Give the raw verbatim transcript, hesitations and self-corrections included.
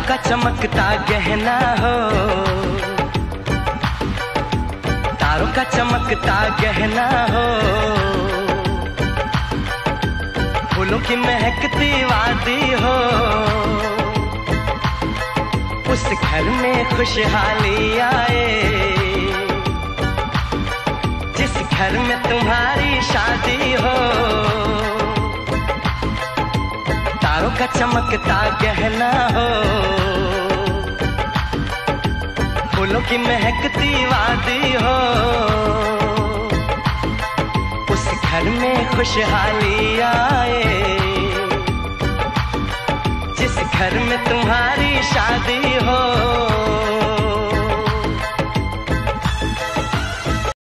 का चमकता गहना हो, तारों का चमकता गहना हो, फूलों की महकती वादी हो, उस घर में खुशहाली आए जिस घर में तुम्हारी शादी हो। तारों का चमकता गहना हो, फूलों की महकती वादी हो, उस घर में खुशहाली आए जिस घर में तुम्हारी शादी हो।